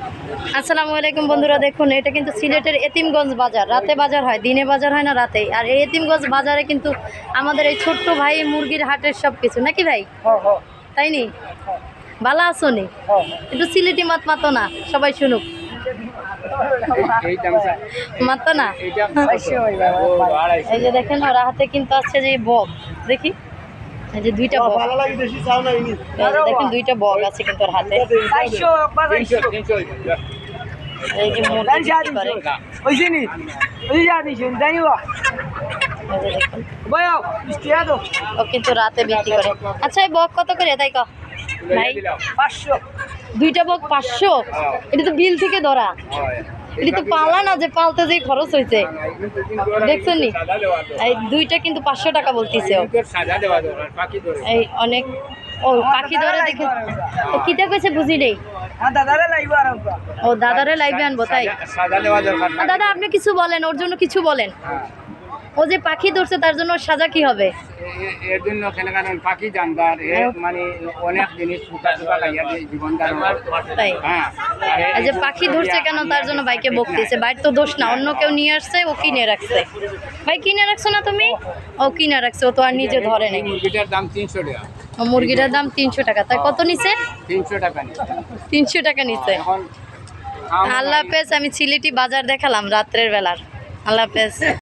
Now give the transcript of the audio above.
আসসালামু আলাইকুম বন্ধুরা, দেখুন এটা কিন্তু সিলেটের এতিমগঞ্জ বাজার। রাতে বাজার হয়, দিনে বাজার হয় না, রাতেই। আর এই এতিমগঞ্জ বাজারে কিন্তু আমাদের এই ছোট্ট ভাই মুরগির হাটের সব কিছু নাকি ভাই, তাই নি? ভালো আছো নি? একটু সিলেটি মত মাতো না, সবাই শুনুক। মাতো না। এই যে দেখেন ওরা হাতে কিন্তু আছে যে বক, দেখি এই যে দুইটা বক, দেখেন দুইটা বক আছে কিন্তু ওর হাতে। এই যে মুরগি করে ও কিন্তু রাতে বিক্রি করে। আচ্ছা এই বক কত করে তাই কও ভাই? 500। দুইটা বক 500? এটা তো বিল থেকে ধরা, এটা তো পালা না, যে পালতে যে খরচ হয়েছে দেখছেন নি? এই দুইটা কিন্তু 500 টাকা বলতেছে। এই অনেক ও পাখি ধরে দেখে ও কিটা কইছে বুঝি নেই। ও দাদারে লাইভে আনবো তাই? দাদা আপনি কিছু বলেন, ওর জন্য কিছু বলেন। ও যে পাখি ধরছে তার জন্য সাজা কি হবে? এর জন্য কারণ পাখি জানবার মানে অনেক জিনিস জীবন তাই এই যে পাখি ধরছে কেন তার জন্য ভাইকে বকতেছে। ভাইয়ের তো দোষ না, অন্য কেউ নিয়ে আসছে, ও কিনে রাখছে। ভাই কিনে রাখছো না তুমি? ও কিনে রাখছে, ও তো আর নিজে ধরে নেই। মুরগিটার দাম 300 টাকা। ও মুরগিটার দাম 300 টাকা। তাই কত নিছে? 300 টাকা। 300 টাকা নিছে। আল্লাহ হাফেজ। আমি সিলেটি বাজার দেখালাম রাত্রের বেলার। আল্লাহ হাফেজ।